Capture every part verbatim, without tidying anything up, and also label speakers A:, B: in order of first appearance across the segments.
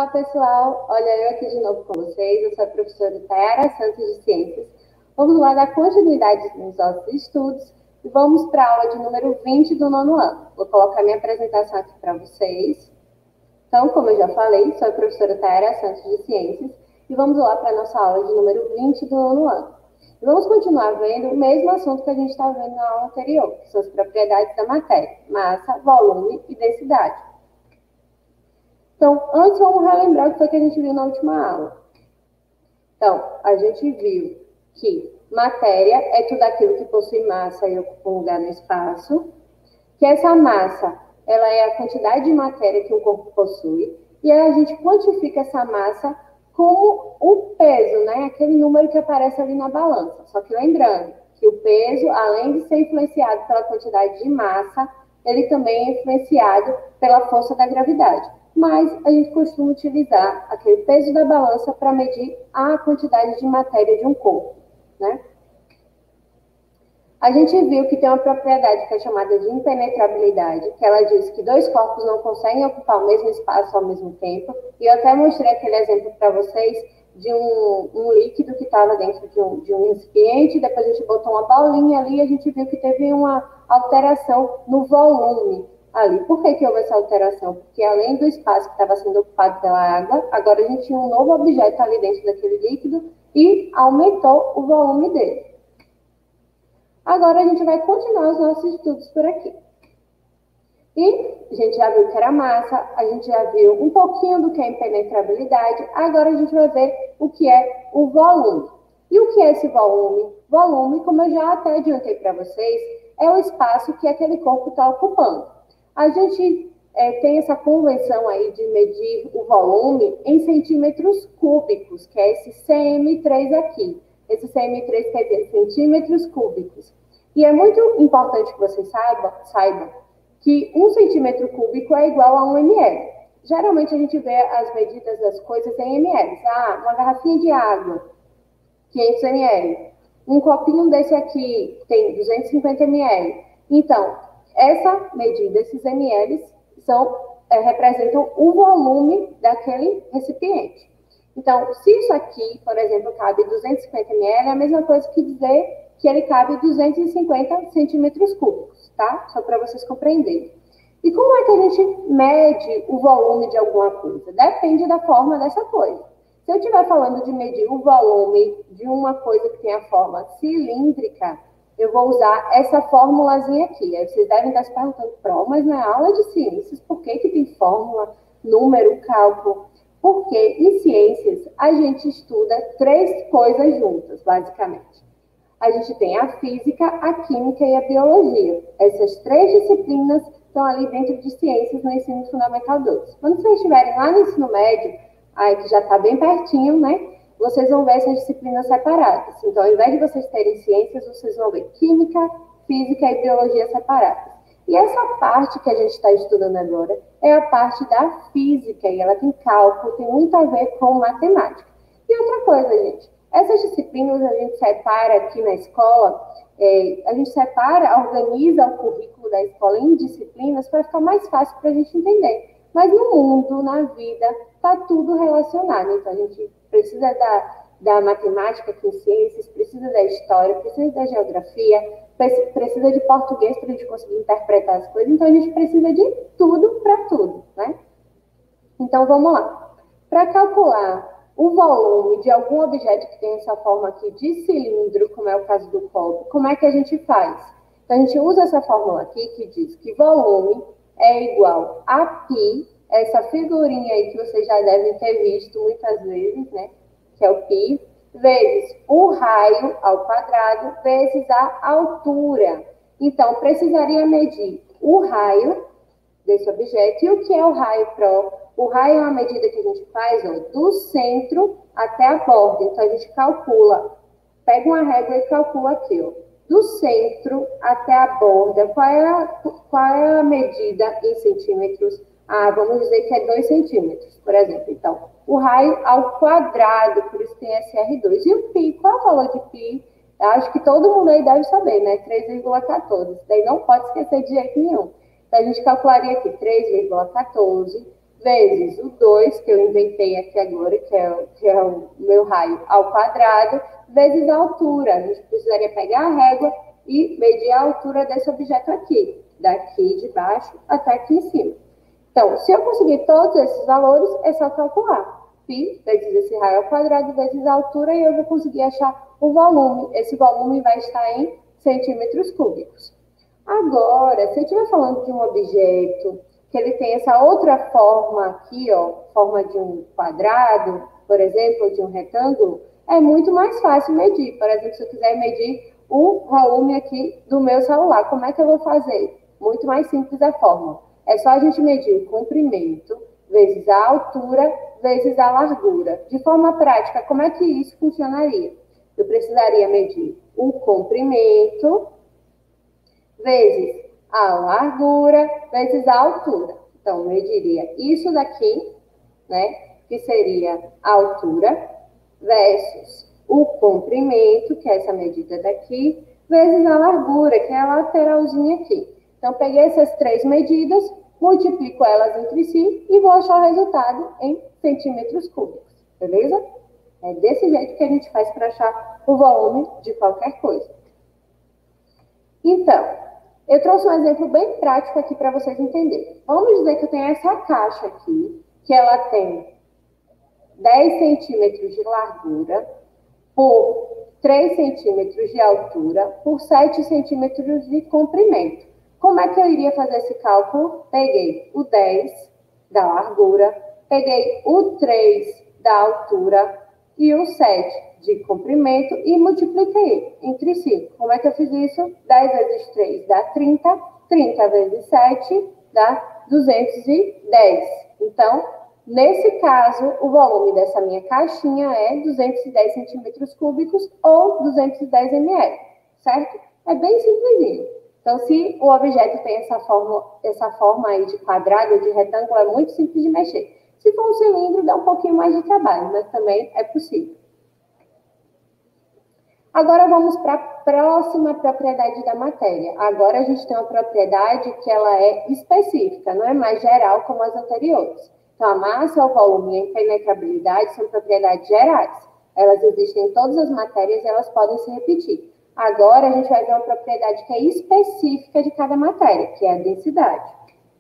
A: Olá, pessoal. Olha, eu aqui de novo com vocês. Eu sou a professora Tayara Santos de Ciências. Vamos lá dar continuidade nos nossos estudos e vamos para a aula de número vinte do nono ano. Vou colocar minha apresentação aqui para vocês. Então, como eu já falei, sou a professora Tayara Santos de Ciências e vamos lá para a nossa aula de número vinte do nono ano. E vamos continuar vendo o mesmo assunto que a gente estava vendo na aula anterior, que são as propriedades da matéria: massa, volume e densidade. Então, antes vamos relembrar o que foi que a gente viu na última aula. Então, a gente viu que matéria é tudo aquilo que possui massa e ocupa um lugar no espaço, que essa massa ela é a quantidade de matéria que um corpo possui, e aí a gente quantifica essa massa como o peso, né? Aquele número que aparece ali na balança. Só que lembrando que o peso, além de ser influenciado pela quantidade de massa, ele também é influenciado pela força da gravidade. Mas a gente costuma utilizar aquele peso da balança para medir a quantidade de matéria de um corpo, né? A gente viu que tem uma propriedade que é chamada de impenetrabilidade, que ela diz que dois corpos não conseguem ocupar o mesmo espaço ao mesmo tempo, e eu até mostrei aquele exemplo para vocês de um, um líquido que estava dentro de um, de um recipiente, depois a gente botou uma bolinha ali e a gente viu que teve uma alteração no volume ali. Por que que houve essa alteração? Porque além do espaço que estava sendo ocupado pela água, agora a gente tinha um novo objeto ali dentro daquele líquido e aumentou o volume dele. Agora a gente vai continuar os nossos estudos por aqui. E a gente já viu que era massa, a gente já viu um pouquinho do que é impenetrabilidade, agora a gente vai ver o que é o volume. E o que é esse volume? Volume, como eu já até adiantei para vocês, é o espaço que aquele corpo está ocupando. A gente é, tem essa convenção aí de medir o volume em centímetros cúbicos, que é esse C M três aqui. Esse C M três quer dizer centímetros cúbicos. E é muito importante que vocês saibam, saibam que um centímetro cúbico é igual a um ml. Geralmente a gente vê as medidas das coisas em ml. Ah, uma garrafinha de água, quinhentos mililitros. Um copinho desse aqui tem duzentos e cinquenta mililitros. Então, essa medida, esses ml, são, é, representam o volume daquele recipiente. Então, se isso aqui, por exemplo, cabe duzentos e cinquenta mililitros, é a mesma coisa que dizer que ele cabe duzentos e cinquenta centímetros cúbicos, tá? Só para vocês compreenderem. E como é que a gente mede o volume de alguma coisa? Depende da forma dessa coisa. Se eu estiver falando de medir o volume de uma coisa que tem a forma cilíndrica, eu vou usar essa formulazinha aqui. Aí vocês devem estar se perguntando, Pro, mas na aula de ciências, por que que tem fórmula, número, cálculo? Porque em ciências a gente estuda três coisas juntas, basicamente. A gente tem a física, a química e a biologia. Essas três disciplinas estão ali dentro de ciências no ensino fundamental dois. Quando vocês estiverem lá no ensino médio, aí que já está bem pertinho, né? Vocês vão ver essas disciplinas separadas. Então, ao invés de vocês terem ciências, vocês vão ver química, física e biologia separadas. E essa parte que a gente está estudando agora é a parte da física, e ela tem cálculo, tem muito a ver com matemática. E outra coisa, gente, essas disciplinas a gente separa aqui na escola, é, a gente separa, organiza o currículo da escola em disciplinas para ficar mais fácil para a gente entender. Mas no mundo, na vida, está tudo relacionado. Então, a gente precisa da, da matemática aqui em ciências, precisa da história, precisa da geografia, precisa de português para a gente conseguir interpretar as coisas. Então, a gente precisa de tudo para tudo, né? Então, vamos lá. Para calcular o volume de algum objeto que tem essa forma aqui de cilindro, como é o caso do copo, como é que a gente faz? Então, a gente usa essa fórmula aqui que diz que volume é igual a π, essa figurinha aí que vocês já devem ter visto muitas vezes, né? Que é o π, vezes o raio ao quadrado, vezes a altura. Então, precisaria medir o raio desse objeto. E o que é o raio, Pro? O raio é uma medida que a gente faz, ó, do centro até a borda. Então, a gente calcula, pega uma régua e calcula aqui, ó, do centro até a borda. Qual é a, qual é a medida em centímetros? Ah, vamos dizer que é dois centímetros, por exemplo. Então, o raio ao quadrado, por isso tem esse R dois. E o π, qual é o valor de π? Eu acho que todo mundo aí deve saber, né? três vírgula quatorze. Isso daí não pode esquecer de jeito nenhum. Então, a gente calcularia aqui três vírgula quatorze vezes o dois, que eu inventei aqui agora, que é, que é o meu raio ao quadrado, vezes a altura. A gente precisaria pegar a régua e medir a altura desse objeto aqui, daqui de baixo até aqui em cima. Então, se eu conseguir todos esses valores, é só calcular. Π vezes esse raio ao quadrado vezes a altura, e eu vou conseguir achar o volume. Esse volume vai estar em centímetros cúbicos. Agora, se eu estiver falando de um objeto que ele tem essa outra forma aqui, ó, forma de um quadrado, por exemplo, ou de um retângulo, é muito mais fácil medir. Por exemplo, se eu quiser medir o volume aqui do meu celular, como é que eu vou fazer? Muito mais simples a fórmula. É só a gente medir o comprimento vezes a altura vezes a largura. De forma prática, como é que isso funcionaria? Eu precisaria medir o comprimento vezes a largura vezes a altura. Então, eu mediria isso daqui, né, que seria a altura, versus o comprimento, que é essa medida daqui, vezes a largura, que é a lateralzinha aqui. Então, peguei essas três medidas, multiplico elas entre si e vou achar o resultado em centímetros cúbicos, beleza? É desse jeito que a gente faz para achar o volume de qualquer coisa. Então, eu trouxe um exemplo bem prático aqui para vocês entenderem. Vamos dizer que eu tenho essa caixa aqui, que ela tem dez centímetros de largura por três centímetros de altura por sete centímetros de comprimento. Como é que eu iria fazer esse cálculo? Peguei o dez da largura, peguei o três da altura e o sete de comprimento e multipliquei entre si. Como é que eu fiz isso? dez vezes três dá trinta, trinta vezes sete dá duzentos e dez. Então, nesse caso, o volume dessa minha caixinha é duzentos e dez centímetros cúbicos ou duzentos e dez mililitros, certo? É bem simplesinho. Então, se o objeto tem essa forma, essa forma aí de quadrado, de retângulo, é muito simples de mexer. Se for um cilindro, dá um pouquinho mais de trabalho, mas também é possível. Agora vamos para a próxima propriedade da matéria. Agora a gente tem uma propriedade que ela é específica, não é mais geral como as anteriores. Então, a massa, o volume e a impenetrabilidade são propriedades gerais. Elas existem em todas as matérias e elas podem se repetir. Agora, a gente vai ver uma propriedade que é específica de cada matéria, que é a densidade.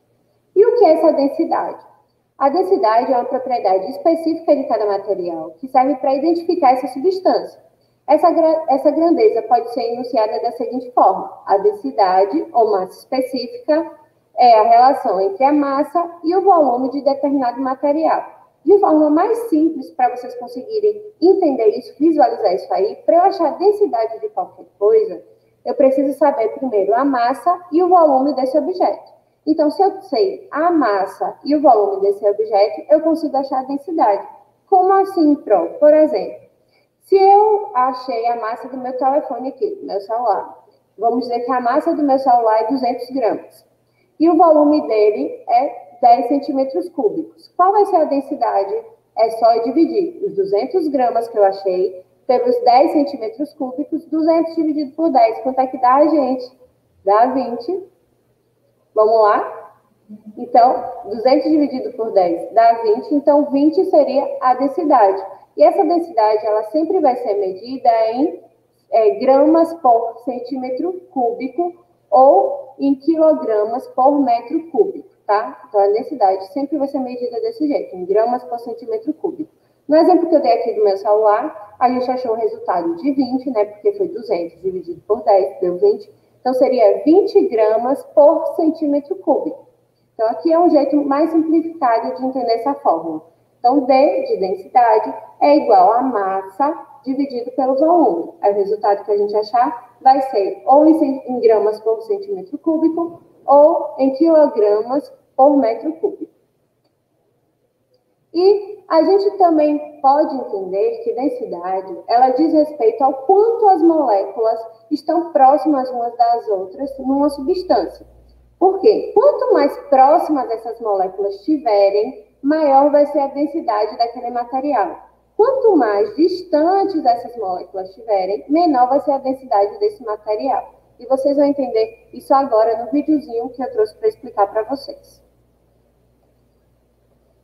A: E o que é essa densidade? A densidade é uma propriedade específica de cada material, que serve para identificar essa substância. Essa, essa grandeza pode ser enunciada da seguinte forma: a densidade, ou massa específica, é a relação entre a massa e o volume de determinado material. De forma mais simples, para vocês conseguirem entender isso, visualizar isso aí, para eu achar a densidade de qualquer coisa, eu preciso saber primeiro a massa e o volume desse objeto. Então, se eu sei a massa e o volume desse objeto, eu consigo achar a densidade. Como assim, Pro? Por exemplo, se eu achei a massa do meu telefone aqui, do meu celular, vamos dizer que a massa do meu celular é duzentos gramas. E o volume dele é dez centímetros cúbicos. Qual vai ser a densidade? É só eu dividir os duzentos gramas que eu achei pelos dez centímetros cúbicos, duzentos dividido por dez. Quanto é que dá, gente? Dá vinte. Vamos lá? Então, duzentos dividido por dez dá vinte. Então, vinte seria a densidade. E essa densidade, ela sempre vai ser medida em é, gramas por centímetro cúbico ou em quilogramas por metro cúbico, tá? Então, a densidade sempre vai ser medida desse jeito, em gramas por centímetro cúbico. No exemplo que eu dei aqui do meu celular, a gente achou o resultado de vinte, né? Porque foi duzentos dividido por dez, deu vinte. Então, seria vinte gramas por centímetro cúbico. Então, aqui é um jeito mais simplificado de entender essa fórmula. Então, D de densidade é igual a massa dividido pelo volume. Aí, o resultado que a gente achar vai ser ou em gramas por centímetro cúbico ou em quilogramas por metro cúbico. E a gente também pode entender que densidade, ela diz respeito ao quanto as moléculas estão próximas umas das outras numa substância. Por quê? Quanto mais próximas essas moléculas estiverem, maior vai ser a densidade daquele material. Quanto mais distantes essas moléculas estiverem, menor vai ser a densidade desse material. E vocês vão entender isso agora no videozinho que eu trouxe para explicar para vocês.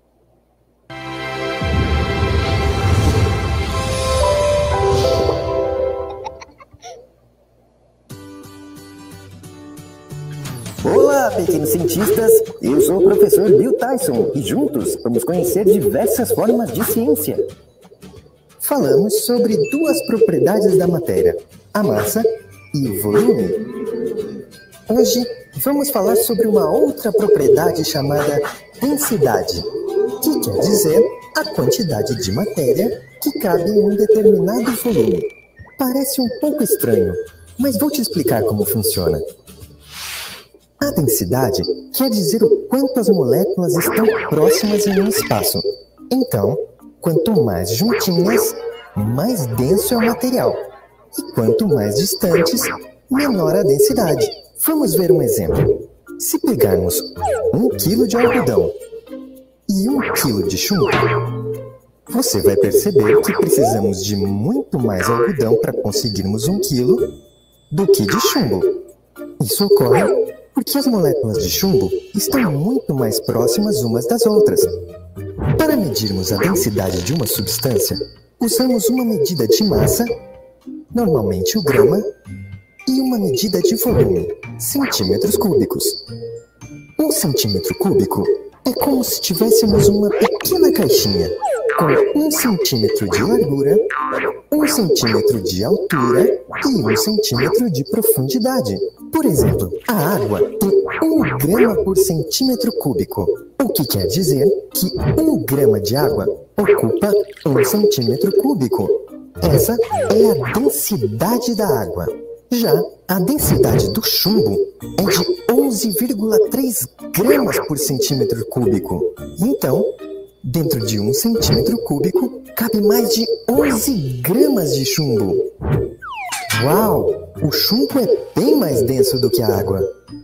B: pequenos cientistas! Eu sou o professor Bill Tyson e juntos vamos conhecer diversas formas de ciência. Falamos sobre duas propriedades da matéria, a massa e o volume. Hoje vamos falar sobre uma outra propriedade chamada densidade, que quer dizer a quantidade de matéria que cabe em um determinado volume. Parece um pouco estranho, mas vou te explicar como funciona. A densidade quer dizer o quanto as moléculas estão próximas em um espaço. Então, quanto mais juntinhas, mais denso é o material. E quanto mais distantes, menor a densidade. Vamos ver um exemplo. Se pegarmos um quilo de algodão e um quilo de chumbo, você vai perceber que precisamos de muito mais algodão para conseguirmos um quilo do que de chumbo. Isso ocorre porque as moléculas de chumbo estão muito mais próximas umas das outras. Para medirmos a densidade de uma substância, usamos uma medida de massa, normalmente o grama, e uma medida de volume, centímetros cúbicos. Um centímetro cúbico é como se tivéssemos uma pequena caixinha com um centímetro de largura, um centímetro de altura e um centímetro de profundidade. Por exemplo, a água tem um grama por centímetro cúbico, o que quer dizer que um grama de água ocupa um centímetro cúbico. Essa é a densidade da água. Já a densidade do chumbo é de onze vírgula três gramas por centímetro cúbico. Então, dentro de um centímetro cúbico, cabe mais de onze gramas de chumbo. Uau! O chumbo é bem mais denso do que a água.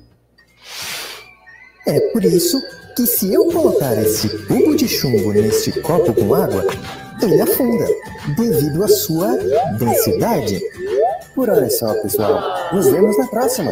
B: É por isso que se eu colocar esse cubo de chumbo neste copo com água, ele afunda, devido à sua densidade. Por hora é só, pessoal. Nos vemos na próxima.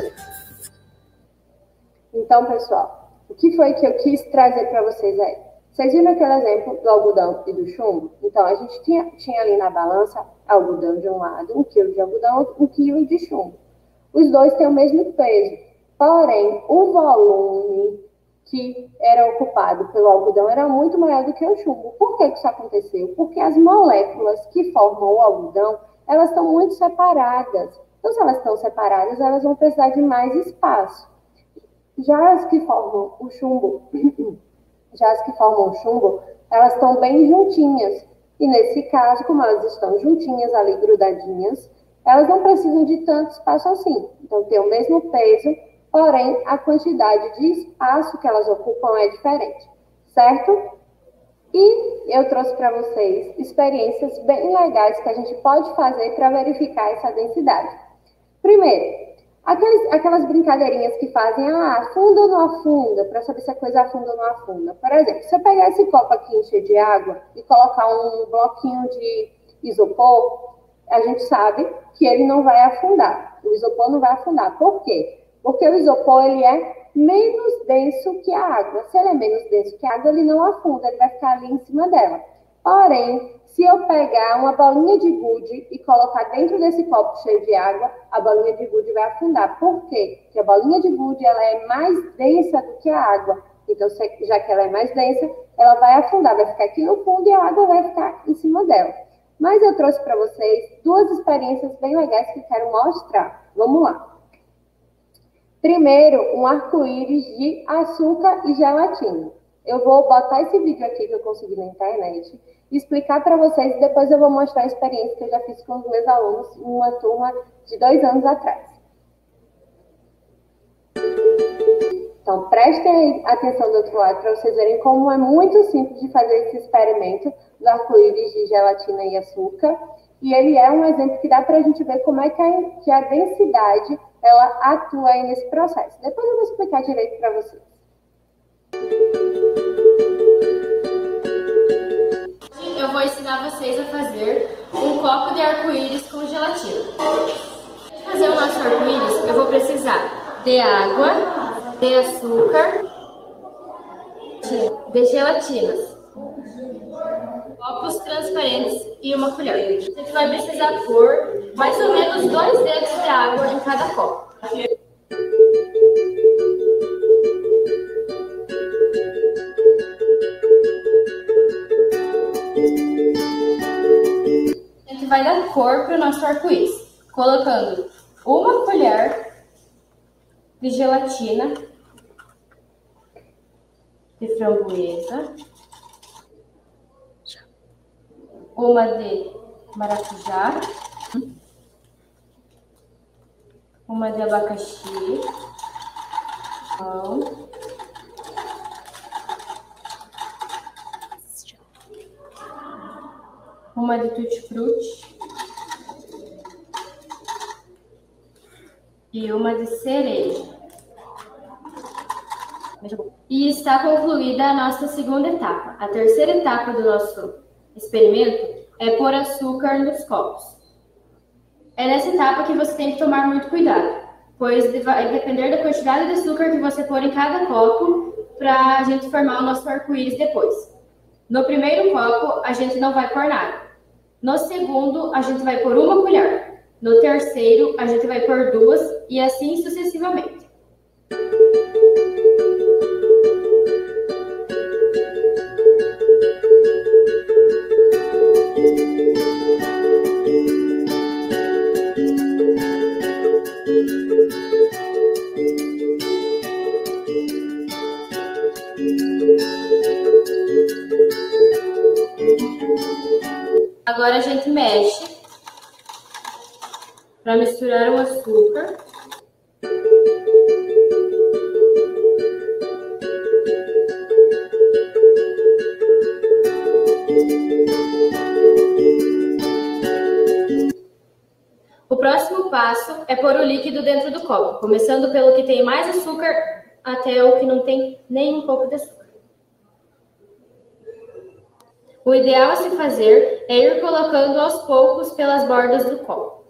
A: Então, pessoal, o que foi que eu quis trazer para vocês aí? Vocês viram aquele exemplo do algodão e do chumbo? Então, a gente tinha, tinha ali na balança algodão de um lado, um quilo de algodão, um quilo de chumbo. Os dois têm o mesmo peso, porém, o volume que era ocupado pelo algodão era muito maior do que o chumbo. Por que isso aconteceu? Porque as moléculas que formam o algodão, elas estão muito separadas. Então, se elas estão separadas, elas vão precisar de mais espaço. Já as que formam o chumbo... Já as que formam o chumbo, elas estão bem juntinhas. E nesse caso, como elas estão juntinhas, ali grudadinhas, elas não precisam de tanto espaço assim. Então, tem o mesmo peso, porém, a quantidade de espaço que elas ocupam é diferente, certo? E eu trouxe para vocês experiências bem legais que a gente pode fazer para verificar essa densidade. Primeiro, Aqueles, aquelas brincadeirinhas que fazem, ah, afunda ou não afunda, para saber se a coisa afunda ou não afunda. Por exemplo, se eu pegar esse copo aqui, encher de água e colocar um bloquinho de isopor, a gente sabe que ele não vai afundar. O isopor não vai afundar. Por quê? Porque o isopor, ele é menos denso que a água. Se ele é menos denso que a água, ele não afunda, ele vai ficar ali em cima dela. Porém, se eu pegar uma bolinha de gude e colocar dentro desse copo cheio de água, a bolinha de gude vai afundar. Por quê? Porque a bolinha de gude ela é mais densa do que a água. Então, já que ela é mais densa, ela vai afundar, vai ficar aqui no fundo e a água vai ficar em cima dela. Mas eu trouxe para vocês duas experiências bem legais que quero mostrar. Vamos lá. Primeiro, um arco-íris de açúcar e gelatina. Eu vou botar esse vídeo aqui que eu consegui na internet, explicar para vocês e depois eu vou mostrar a experiência que eu já fiz com os meus alunos em uma turma de dois anos atrás. Então, prestem atenção do outro lado para vocês verem como é muito simples de fazer esse experimento do arco-íris de gelatina e açúcar. E ele é um exemplo que dá para a gente ver como é que a, que a densidade ela atua aí nesse processo. Depois eu vou explicar direito para vocês.
C: Eu vou ensinar vocês a fazer um copo de arco-íris com gelatina. Para fazer o nosso arco-íris, eu vou precisar de água, de açúcar, de gelatinas, copos transparentes e uma colher. A gente vai precisar pôr mais ou menos dois dedos de água em cada copo. vai dar cor para o nosso arco-íris, colocando uma colher de gelatina de framboesa, uma de maracujá, uma de abacaxi, uma de tutti-frutti e uma de cereja. E está concluída a nossa segunda etapa. A terceira etapa do nosso experimento é pôr açúcar nos copos. É nessa etapa que você tem que tomar muito cuidado, pois vai depender da quantidade de açúcar que você pôr em cada copo para a gente formar o nosso arco-íris depois. No primeiro copo, a gente não vai pôr nada. No segundo, a gente vai pôr uma colher. No terceiro, a gente vai pôr duas e assim sucessivamente. Agora a gente mexe para misturar o açúcar. O próximo passo é pôr o líquido dentro do copo, começando pelo que tem mais açúcar até o que não tem nem um pouco de açúcar. O ideal a se fazer é ir colocando aos poucos pelas bordas do copo.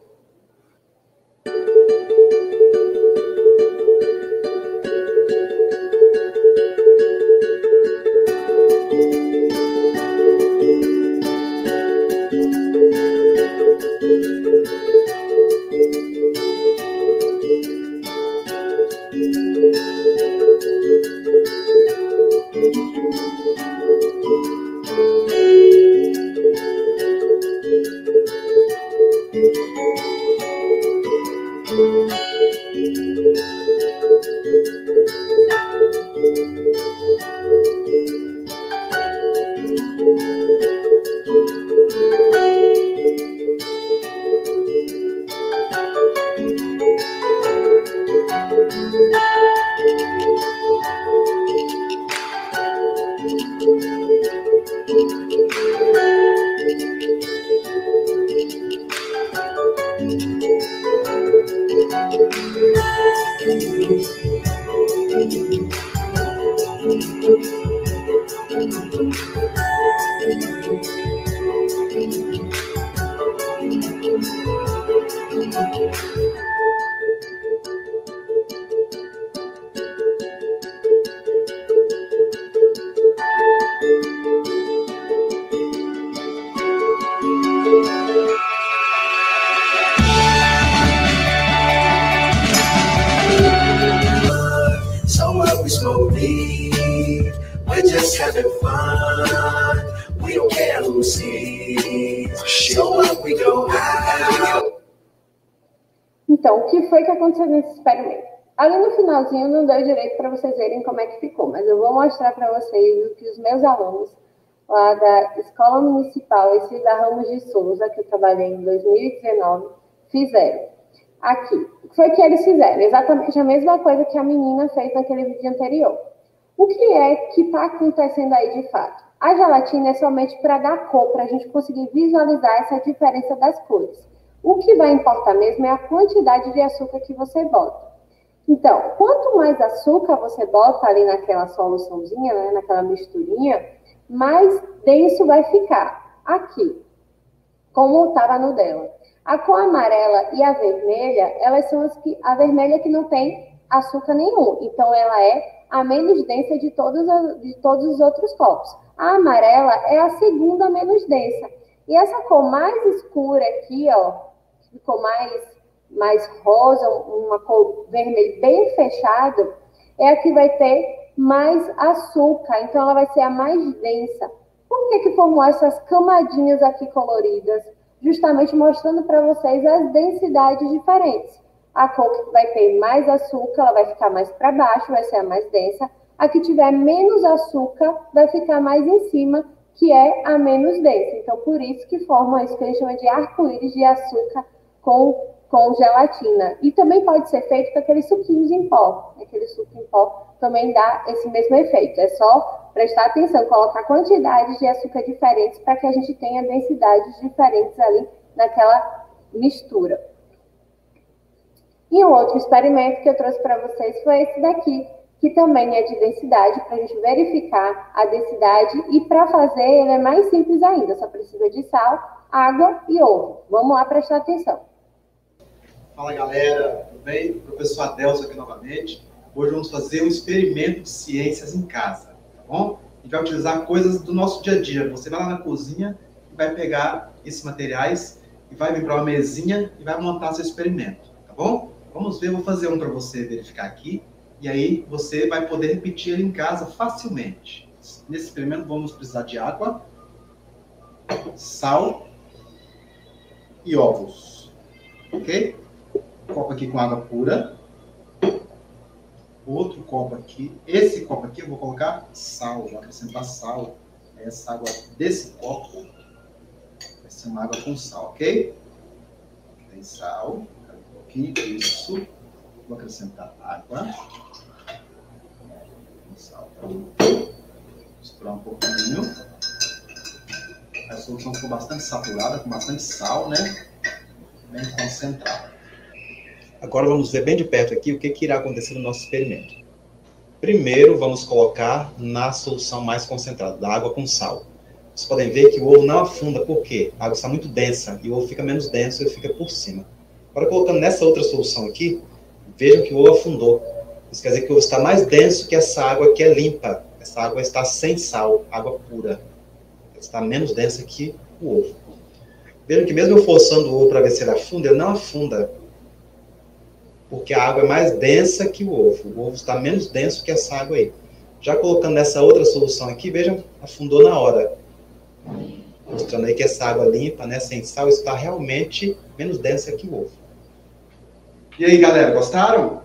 A: Então, o que foi que aconteceu nesse experimento? Ali no finalzinho não deu direito para vocês verem como é que ficou, mas eu vou mostrar para vocês o que os meus alunos lá da Escola Municipal Cida Ramos de Souza, que eu trabalhei em dois mil e dezenove, fizeram. Aqui, o que foi que eles fizeram? Exatamente a mesma coisa que a menina fez naquele vídeo anterior. O que é que está acontecendo aí de fato? A gelatina é somente para dar cor, para a gente conseguir visualizar essa diferença das cores. O que vai importar mesmo é a quantidade de açúcar que você bota. Então, quanto mais açúcar você bota ali naquela soluçãozinha, né, naquela misturinha, mais denso vai ficar. Aqui, como estava no dela. A cor amarela e a vermelha, elas são as que... A vermelha que não tem açúcar nenhum. Então, ela é a menos densa de todos, de todos os outros copos. A amarela é a segunda menos densa. E essa cor mais escura aqui, ó, ficou mais, mais rosa, uma cor vermelha bem fechada, é a que vai ter mais açúcar. Então, ela vai ser a mais densa. Por que que formou essas camadinhas aqui coloridas? justamente mostrando para vocês as densidades diferentes. A cor que vai ter mais açúcar, ela vai ficar mais para baixo, vai ser a mais densa. A que tiver menos açúcar, vai ficar mais em cima, que é a menos densa. Então, por isso que forma isso que a gente chama de arco-íris de açúcar com, com gelatina. E também pode ser feito com aqueles suquinhos em pó. Aquele suco em pó também dá esse mesmo efeito. É só prestar atenção, colocar quantidades de açúcar diferentes para que a gente tenha densidades diferentes ali naquela mistura. E um outro experimento que eu trouxe para vocês foi esse daqui, que também é de densidade, para a gente verificar a densidade. E para fazer, ele é mais simples ainda, só precisa de sal, água e ovo. Vamos lá prestar atenção.
D: Fala galera, tudo bem? Professor Adelson aqui novamente. Hoje vamos fazer um experimento de ciências em casa, tá bom? A gente vai utilizar coisas do nosso dia a dia. Você vai lá na cozinha e vai pegar esses materiais e vai vir para uma mesinha e vai montar seu experimento, tá bom? Vamos ver, eu vou fazer um para você verificar aqui. E aí você vai poder repetir ele em casa facilmente. Nesse experimento vamos precisar de água, sal e ovos. Ok? Um copo aqui com água pura. Outro copo aqui. Esse copo aqui eu vou colocar sal. Vou acrescentar sal. Essa água desse copo vai ser uma água com sal, ok? Tem sal. Um pouquinho, isso. Vou acrescentar água. Sal. Misturar um pouquinho. A solução ficou bastante saturada, com bastante sal, né? Bem concentrada. Agora vamos ver bem de perto aqui o que, que irá acontecer no nosso experimento. Primeiro vamos colocar na solução mais concentrada, da água com sal. Vocês podem ver que o ovo não afunda, por quê? A água está muito densa e o ovo fica menos denso e fica por cima. Agora colocando nessa outra solução aqui, vejam que o ovo afundou. Isso quer dizer que o ovo está mais denso que essa água que é limpa. Essa água está sem sal, água pura. Ela está menos densa que o ovo. Vejam que mesmo eu forçando o ovo para ver se ele afunda, ele não afunda. Porque a água é mais densa que o ovo. O ovo está menos denso que essa água aí. Já colocando nessa outra solução aqui, vejam, afundou na hora. Mostrando aí que essa água limpa, né, sem sal, está realmente menos densa que o ovo. E aí, galera, gostaram?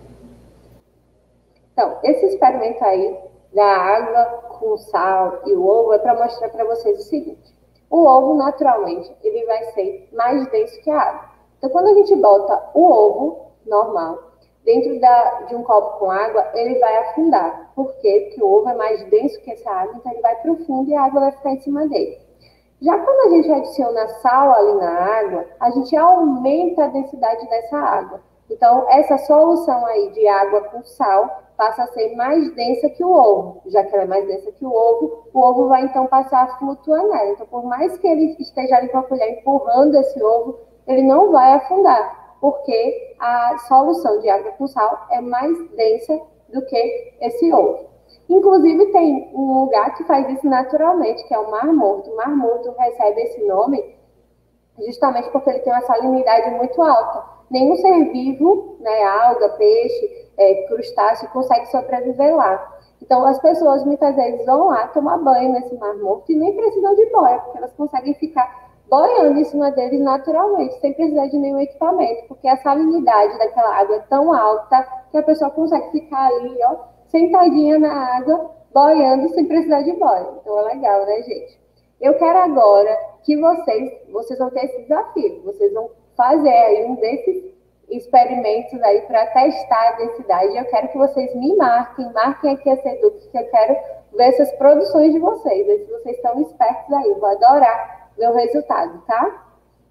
A: Então, esse experimento aí da água com sal e o ovo é para mostrar para vocês o seguinte. O ovo, naturalmente, ele vai ser mais denso que a água. Então, quando a gente bota o ovo normal dentro da, de um copo com água, ele vai afundar. Por quê? Porque o ovo é mais denso que essa água, então ele vai para o fundo e a água vai ficar em cima dele. Já quando a gente adiciona sal ali na água, a gente aumenta a densidade dessa água. Então, essa solução aí de água com sal passa a ser mais densa que o ovo. Já que ela é mais densa que o ovo, o ovo vai então passar a flutuar nela. Então, por mais que ele esteja ali com a colher empurrando esse ovo, ele não vai afundar, porque a solução de água com sal é mais densa do que esse ovo. Inclusive, tem um lugar que faz isso naturalmente, que é o Mar Morto. O Mar Morto recebe esse nome justamente porque ele tem uma salinidade muito alta. Nenhum ser vivo, né, alga, peixe, é, crustáceo, consegue sobreviver lá. Então, as pessoas muitas vezes vão lá tomar banho nesse Mar Morto e nem precisam de boia, porque elas conseguem ficar boiando em cima deles naturalmente, sem precisar de nenhum equipamento, porque a salinidade daquela água é tão alta que a pessoa consegue ficar ali, ó, sentadinha na água, boiando sem precisar de boia. Então, é legal, né, gente? Eu quero agora que vocês, vocês vão ter esse desafio, vocês vão fazer aí um desses experimentos aí para testar a densidade. Eu quero que vocês me marquem, marquem aqui a Seduc, que eu quero ver essas produções de vocês, ver se vocês estão espertos aí. Eu vou adorar ver o resultado, tá?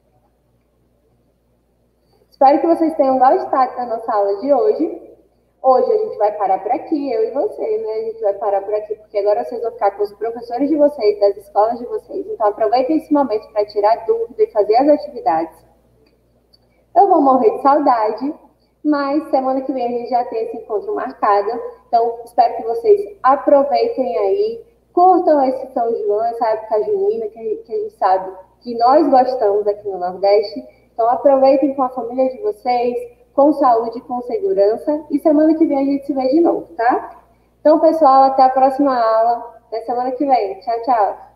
A: Espero que vocês tenham gostado da nossa aula de hoje. Hoje a gente vai parar por aqui, eu e vocês, né? A gente vai parar por aqui, porque agora vocês vão ficar com os professores de vocês, das escolas de vocês. Então, aproveitem esse momento para tirar dúvida e fazer as atividades. Eu vou morrer de saudade, mas semana que vem a gente já tem esse encontro marcado. Então, espero que vocês aproveitem aí, curtam esse São João, essa época junina, que a gente, que a gente sabe que nós gostamos aqui no Nordeste. Então, aproveitem com a família de vocês, com saúde, com segurança. E semana que vem a gente se vê de novo, tá? Então, pessoal, até a próxima aula. Até semana que vem. Tchau, tchau.